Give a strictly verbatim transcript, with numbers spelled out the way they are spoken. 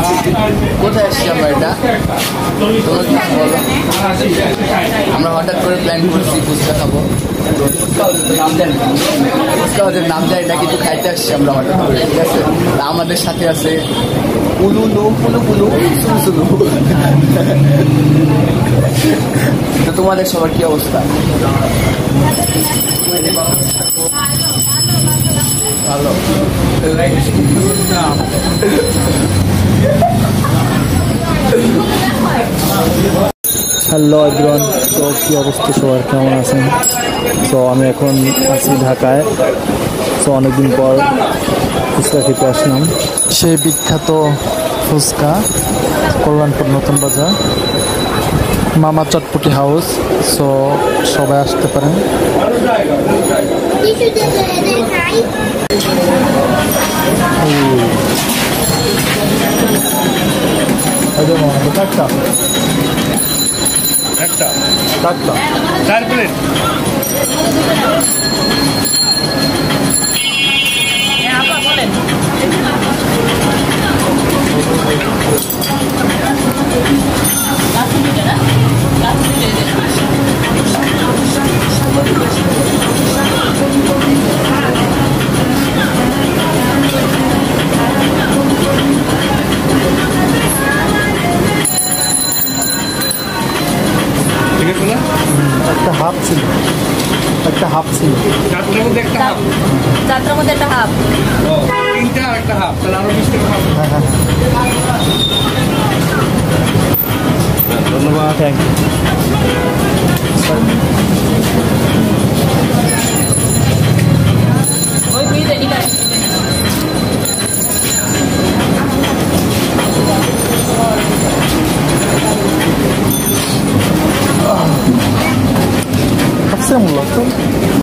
কোথায় আসছি আমরা? এটা আমরা হঠাৎ করে প্ল্যান করছি ফুচকা খাবো। ফুচকা ওদের নাম জানি না, কিন্তু খাইতে আসছি আমরা হঠাৎ করে, ঠিক আছে? আমাদের সাথে আছে উলু লো পুলু পুলু সুলু সুলু। তো তোমাদের সবার কি অবস্থা? ভালো। হ্যালো এভরিওয়ান, তো কী অবস্থা সবার, কেমন আছেন? তো আমি এখন আছি ঢাকায়। তো অনেকদিন পর ফুচকা খেতে আসলাম, সেই বিখ্যাত ফুচকা কল্যাণপুর নতুন বাজার মামা চটপটি হাউস। সো সবাই আসতে পারেন। একটা একটা চারটা চার প্লেট। ঠিক আছে না? একটা হাফ ছিল, একটা হাফ ছিল চারটার মধ্যে একটা হাফ, চারটার মধ্যে একটা হাফ, তিনটা আর একটা হাফ, তাহলে আরো বিশ টাকা হাফ। হ্যাঁ হ্যাঁ ধন্যবাদ। Thank you. ওই please any time. Hapse mi ulaştın?